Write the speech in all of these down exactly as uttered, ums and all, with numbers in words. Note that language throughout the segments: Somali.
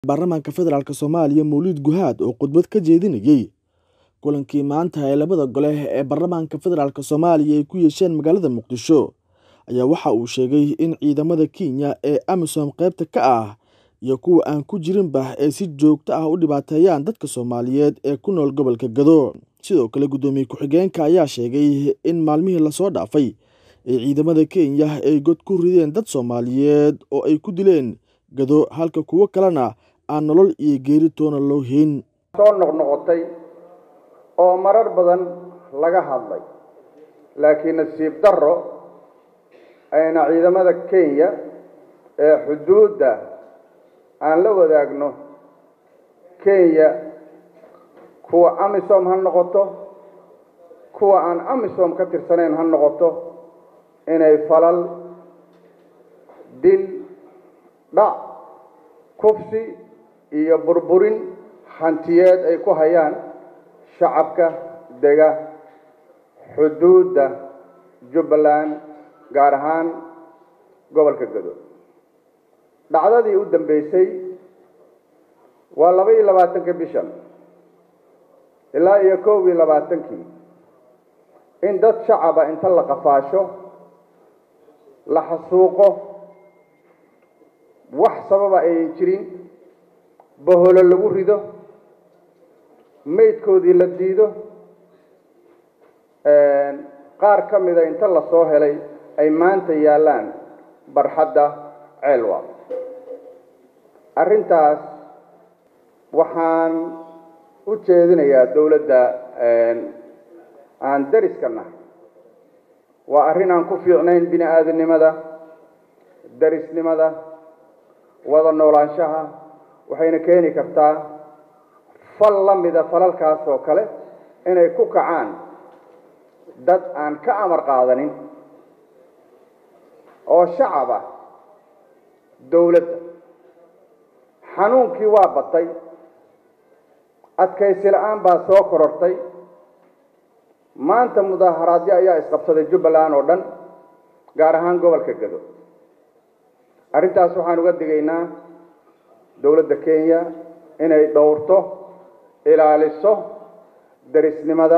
baarlamaanka federaalka Soomaaliya Mawlid Guhaad oo khudbad ka jeedinayay kulankii maanta ee labada gole ee baarlamaanka federaalka Soomaaliya ay ku yeesheen magaalada Muqdisho ayaa waxa uu sheegay in ciidamada Kenya ee AMISOM qaybta ka ah iyo kuwa aan ku jirinba ay si joogto ah u dhibaateeyaan dadka Soomaaliyeed ee ku nool gobolka Gado. Sidoo kale gudoomiye ku-xigeenka ayaa sheegay in maalmihii la soo dhaafay ay ciidamada Kenya ay god ku rideen dad Soomaaliyeed oo ay ku dileen Gado halka kuwa kalena aan nolol iyo geeri toona loo hayn. soo noqnoqotay oo marar badan laga hadlay laakiin nasiib darro ayna ciidamada Kenya ee xuduudda aan la wadaagno Kenya kuwa AMISOM ha noqoto kuwa aan AMISOM ka tirsaneyn ha noqoto inay falal dil dhac kufsi iyo burburin hantiyeed ay ku hayaan shacabka dega xuduudda Jubbaland gaar ahaan gobolka Gado. dhacdadii u dambeysay waa laba iyo labaatanka bishan ilaa iyo kow iyo labaatankii in dad shacaba inta la qafaasho la xasuuqo wax sababa ay jirin baholo lagu rido meydkoodii la diido qaar ka mida inta la soo helay ay maanta yaalaan barxadda ceelwa. arrintaas waxaan u jeedinayaa dawladda aan dariska nahay waa arrin aan ku fiicnayn bini aadamnimada darisnimada wada noolaanshaha waxayna keeni kartaa fal la mida falalkaas oo kale inay ku kacaan dad aan ka amar qaadanin oo shacab ah dawladda. xanuunkii waa batay adkaysi la'aan baa soo korortay maanta mudaaharaadyo ayaa isqabsaday Jubbaland oo dhan gaar ahaan gobolka Gado. arrintaas waxaan uga digaynaa dawladda Kenya inay dhowrto ilaaliso darisnimada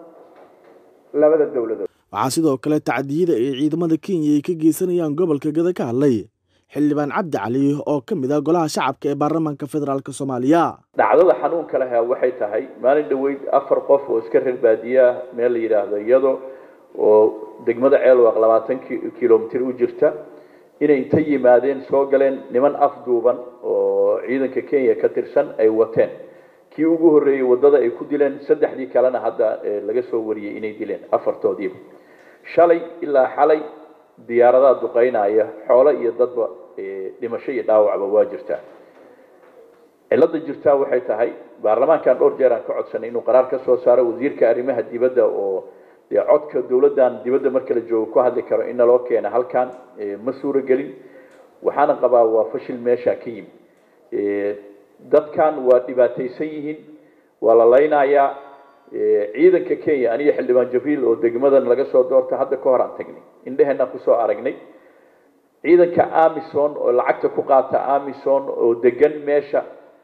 labada dawladood. waxaa sidoo kale tacdiyada ay ciidamada Kenya ay ka geysanayaan gobolka Gado ka hadlay xildhibaan Cabdi Cali oo ka mid ah golaha shacabka ee baarlamaanka federaalka Soomaaliya. dhacdada xanuunka leh waxay tahay maalin dhaweyd afar qof oo iska reer baadiya meel la yiraahdo iyadoo oo degmada Ceelwaq labaatan kiiloomitir u jirta inay inta yimaadeen soo galeen niman afduuban oo ciidanka Kenya ka tirsan ay wateen kii ugu horeeyay wadada ay ku dileen saddexdii kalena hadda laga soo wariyay inay dileen afartoodii. shalay ilaa xalay diyaaradaha duqeynaya xoolo iyo dadba dhimasho iyo dhaawacba waa jirtaa. cilada jirtaa waxay tahay baarlamaankan dhowr jeer aan ka codsanay inuu qaraar ka soo saaro wasiirka arrimaha dibadda oo dee codka dawladdan dibadda marka la joogo ku hadli karo in loo keeno halkan ma suura gelin. waxaana qabaa waa fashil meesha ka yimid. dadkan waa dhibaataysan yihiin waa la leynayaa. ciidanka Kenya aniga xildhibaan Jibriil oo degmadan laga soo doorto hadda ka hor aan tagnay indheheena ku soo aragnay ciidanka AMISOM oo lacagta ku qaata AMISOM oo degan meesha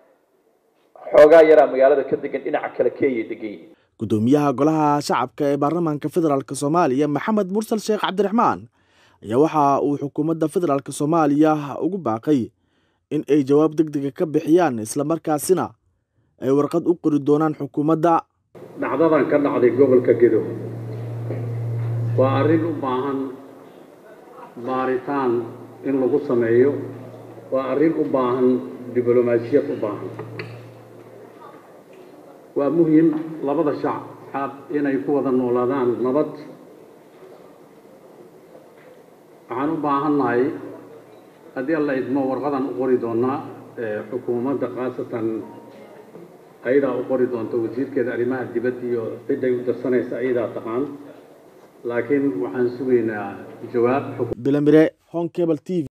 xoogaa yara magaalada ka degan dhinaca kale Kenya degan. gudoomiyaha golaha shacabka ee baarlamaanka federaalka Soomaaliya Maxamed Mursal Sheekh Cabdiraxmaan ayaa waxa uu xukuumadda federaalka Soomaaliya ugu baaqay in ay jawaab degdeg ah ka bixiyaan isla markaasina ay warqad u qori doonaan xukuumadda. dhacdadan ka dhacday gobolka Gado waa arrin u baahan baaritaan in lagu sameeyo waa arrin u baahan diblomaasiyad u baahan. waa muhiim labada shacab inay ku wada noolaadaan nabad. waxaan u baahannahay haddii alla idmo warqadan u qori doonaa xukuumadda khaasatan ayadaa u qori doonta wasiirkeeda arrimaha dibadda iyo ciday u darsanaysa ayadaa taqaan laakiin waxaan sugaynaa jawaab. Bilamire Hon Cable T V.